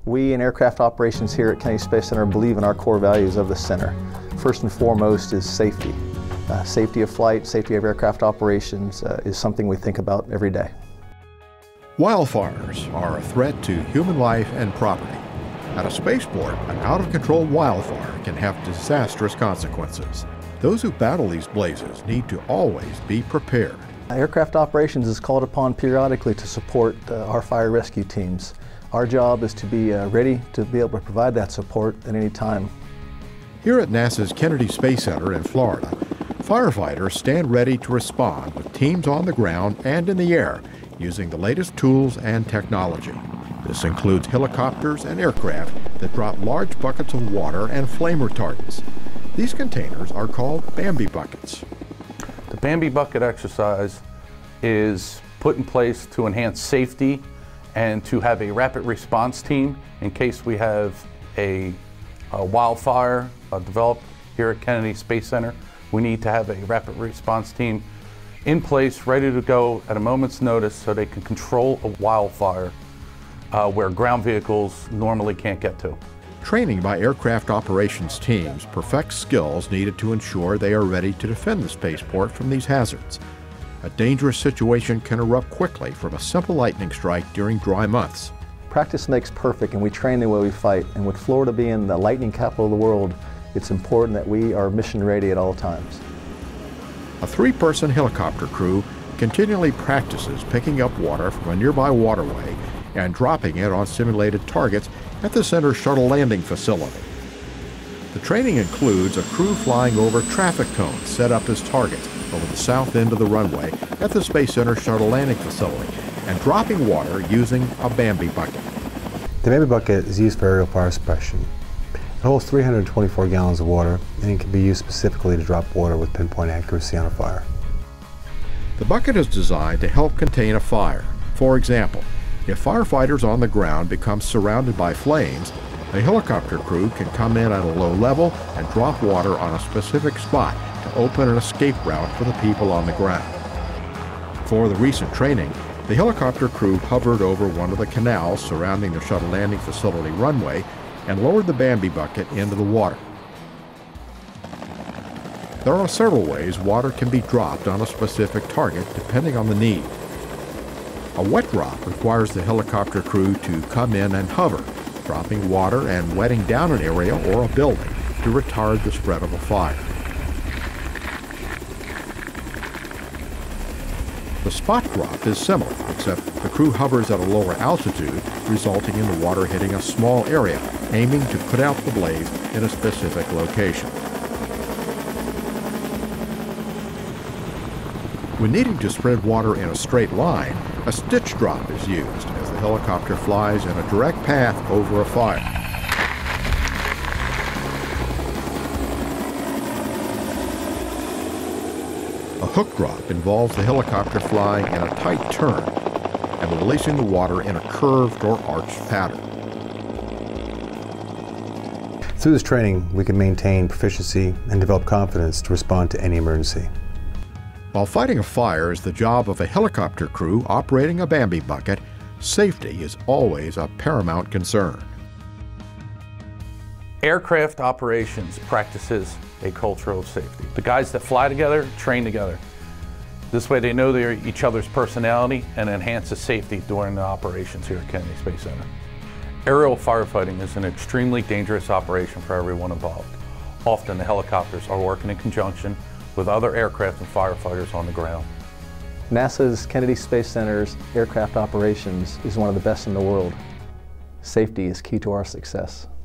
We in aircraft operations here at Kennedy Space Center believe in our core values of the center. First and foremost is safety. Safety of flight, safety of aircraft operations is something we think about every day. Wildfires are a threat to human life and property. At a spaceport, an out-of-control wildfire can have disastrous consequences. Those who battle these blazes need to always be prepared. Aircraft operations is called upon periodically to support our fire rescue teams. Our job is to be ready to be able to provide that support at any time. Here at NASA's Kennedy Space Center in Florida, firefighters stand ready to respond with teams on the ground and in the air using the latest tools and technology. This includes helicopters and aircraft that drop large buckets of water and flame retardants. These containers are called Bambi Buckets. The Bambi Bucket exercise is put in place to enhance safety and to have a rapid response team in case we have a wildfire developed here at Kennedy Space Center. We need to have a rapid response team in place, ready to go at a moment's notice so they can control a wildfire where ground vehicles normally can't get to. Training by aircraft operations teams perfects skills needed to ensure they are ready to defend the spaceport from these hazards. A dangerous situation can erupt quickly from a simple lightning strike during dry months. Practice makes perfect, and we train the way we fight. And with Florida being the lightning capital of the world, it's important that we are mission ready at all times. A three-person helicopter crew continually practices picking up water from a nearby waterway and dropping it on simulated targets at the center's shuttle landing facility. The training includes a crew flying over traffic cones set up as targets over the south end of the runway at the Space Center shuttle landing facility and dropping water using a Bambi Bucket. The Bambi Bucket is used for aerial fire suppression. It holds 324 gallons of water, and it can be used specifically to drop water with pinpoint accuracy on a fire. The bucket is designed to help contain a fire. For example, if firefighters on the ground become surrounded by flames, a helicopter crew can come in at a low level and drop water on a specific spot to open an escape route for the people on the ground. For the recent training, the helicopter crew hovered over one of the canals surrounding the shuttle landing facility runway and lowered the Bambi Bucket into the water. There are several ways water can be dropped on a specific target depending on the need. A wet drop requires the helicopter crew to come in and hover, dropping water and wetting down an area or a building to retard the spread of a fire. The spot drop is similar, except the crew hovers at a lower altitude, resulting in the water hitting a small area, aiming to put out the blaze in a specific location. When needing to spread water in a straight line, a stitch drop is used as the helicopter flies in a direct path over a fire. A hook drop involves the helicopter flying in a tight turn and releasing the water in a curved or arched pattern. Through this training, we can maintain proficiency and develop confidence to respond to any emergency. While fighting a fire is the job of a helicopter crew operating a Bambi Bucket, safety is always a paramount concern. Aircraft operations practices a culture of safety. The guys that fly together train together. This way they know they're each other's personality and enhances safety during the operations here at Kennedy Space Center. Aerial firefighting is an extremely dangerous operation for everyone involved. Often the helicopters are working in conjunction with other aircraft and firefighters on the ground. NASA's Kennedy Space Center's aircraft operations is one of the best in the world. Safety is key to our success.